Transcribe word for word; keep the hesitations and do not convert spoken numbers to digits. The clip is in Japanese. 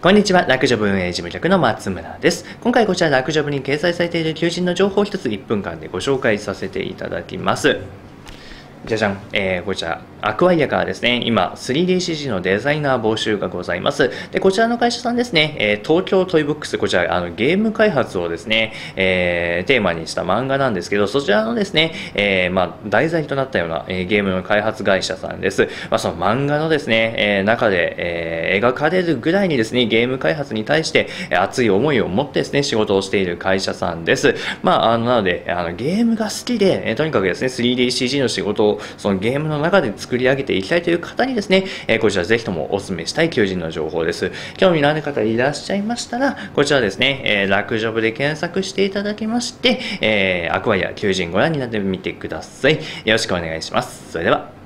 こんにちは、ラクジョブ運営事務局の松村です。今回こちらラクジョブに掲載されている求人の情報を一ついっぷんかんでご紹介させていただきます。じゃじゃん、えー、こちらアクアイアからですね、今 スリーディーシージー のデザイナー募集がございます。でこちらの会社さんですね、えー、東京トイブックス、こちらあのゲーム開発をですね、えー、テーマにした漫画なんですけど、そちらのですね、えーまあ、題材となったような、えー、ゲームの開発会社さんです。まあ、その漫画のですね、えー、中で、えー、描かれるぐらいにですね、ゲーム開発に対して熱い思いを持ってですね、仕事をしている会社さんです。まあ、あのなのであのゲームが好きで、えー、とにかくですね スリーディーシージー の仕事をそのゲームの中で作り上げていきたいという方にですね、えー、こちらぜひともお勧めしたい求人の情報です。興味のある方いらっしゃいましたら、こちらですね、えー、ラクジョブで検索していただきまして、えー、アクアイア求人ご覧になってみてください。よろしくお願いします。それでは。